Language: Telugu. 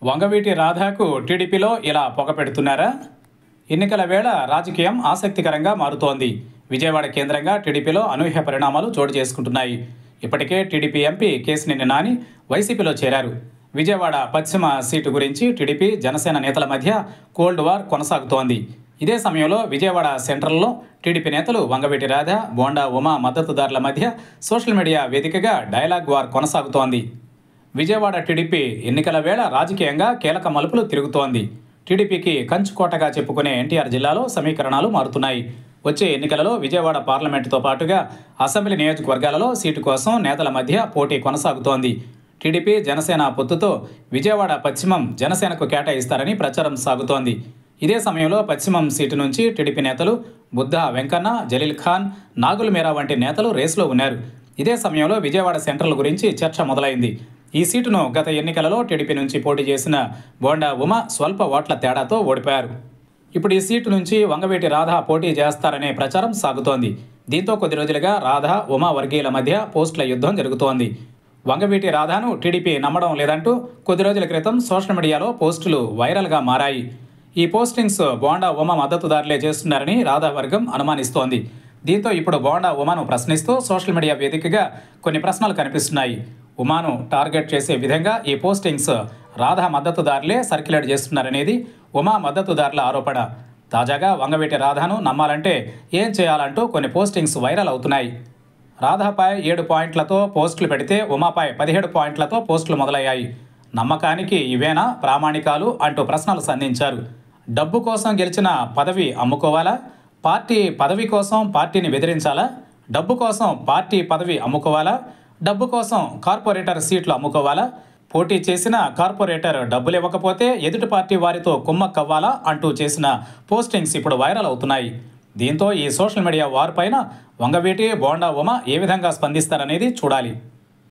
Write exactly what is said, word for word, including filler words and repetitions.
వంగవీటి రాధాకు టీడీపీలో ఇలా పొగపెడుతున్నారా? ఎన్నికల వేళ రాజకీయం ఆసక్తికరంగా మారుతోంది. విజయవాడ కేంద్రంగా టీడీపీలో అనూహ్య పరిణామాలు చోటు చేసుకుంటున్నాయి. ఇప్పటికే టీడీపీ ఎంపీ కేశినేని నాని వైసీపీలో చేరారు. విజయవాడ పశ్చిమ సీటు గురించి టీడీపీ జనసేన నేతల మధ్య కోల్డ్ వార్ కొనసాగుతోంది. ఇదే సమయంలో విజయవాడ సెంట్రల్లో టీడీపీ నేతలు వంగవీటి రాధ, బోండా ఉమా మద్దతుదారుల మధ్య సోషల్ మీడియా వేదికగా డైలాగ్ వార్ కొనసాగుతోంది. విజయవాడ టీడీపీ ఎన్నికల వేళ రాజకీయంగా కీలక మలుపులు తిరుగుతోంది. టీడీపీకి కంచుకోటగా చెప్పుకునే ఎన్టీఆర్ జిల్లాలో సమీకరణాలు మారుతున్నాయి. వచ్చే ఎన్నికలలో విజయవాడ పార్లమెంటుతో పాటుగా అసెంబ్లీ నియోజకవర్గాలలో సీటు కోసం నేతల మధ్య పోటీ కొనసాగుతోంది. టీడీపీ జనసేన పొత్తుతో విజయవాడ పశ్చిమం జనసేనకు కేటాయిస్తారని ప్రచారం సాగుతోంది. ఇదే సమయంలో పశ్చిమం సీటు నుంచి టీడీపీ నేతలు బుద్ధా వెంకన్న, జలీల్ ఖాన్, నాగుల్ మీరా వంటి నేతలు రేసులో ఉన్నారు. ఇదే సమయంలో విజయవాడ సెంట్రల్ గురించి చర్చ మొదలైంది. ఈ సీటును గత ఎన్నికలలో టీడీపీ నుంచి పోటీ చేసిన బోండా ఉమ స్వల్ప ఓట్ల తేడాతో ఓడిపోయారు. ఇప్పుడు ఈ సీటు నుంచి వంగవీటి రాధ పోటీ చేస్తారనే ప్రచారం సాగుతోంది. దీంతో కొద్ది రోజులుగా రాధ, ఉమా వర్గీయుల మధ్య పోస్టుల యుద్ధం జరుగుతోంది. వంగవీటి రాధను టీడీపీ నమ్మడం లేదంటూ కొద్ది రోజుల క్రితం సోషల్ మీడియాలో పోస్టులు వైరల్గా మారాయి. ఈ పోస్టింగ్స్ బోండా ఉమ మద్దతుదారులే చేస్తున్నారని రాధా వర్గం అనుమానిస్తోంది. దీంతో ఇప్పుడు బోండా ఉమాను ప్రశ్నిస్తూ సోషల్ మీడియా వేదికగా కొన్ని ప్రశ్నలు కనిపిస్తున్నాయి. ఉమాను టార్గెట్ చేసే విధంగా ఈ పోస్టింగ్స్ రాధా మద్దతుదారులే సర్క్యులేట్ చేస్తున్నారనేది ఉమా మద్దతుదారుల ఆరోపణ. తాజాగా వంగవీటి రాధను నమ్మాలంటే ఏం చేయాలంటూ కొన్ని పోస్టింగ్స్ వైరల్ అవుతున్నాయి. రాధాపై ఏడు పాయింట్లతో పోస్టులు పెడితే ఉమాపై పదిహేడు పాయింట్లతో పోస్టులు మొదలయ్యాయి. నమ్మకానికి ఇవేనా ప్రామాణికాలు అంటూ ప్రశ్నలు సంధించారు. డబ్బు కోసం గెలిచిన పదవి అమ్ముకోవాలా? పార్టీ పదవి కోసం పార్టీని బెదిరించాలా? డబ్బు కోసం పార్టీ పదవి అమ్ముకోవాలా? డబ్బు కోసం కార్పొరేటర్ సీట్లు అమ్ముకోవాలా? పోటీ చేసిన కార్పొరేటర్ డబ్బులు ఇవ్వకపోతే ఎదుటి పార్టీ వారితో కుమ్మక్కవ్వాలా అంటూ చేసిన పోస్టింగ్స్ ఇప్పుడు వైరల్ అవుతున్నాయి. దీంతో ఈ సోషల్ మీడియా వార్ పైన వంగవీటి, బోండా ఉమ ఏ విధంగా స్పందిస్తారనేది చూడాలి.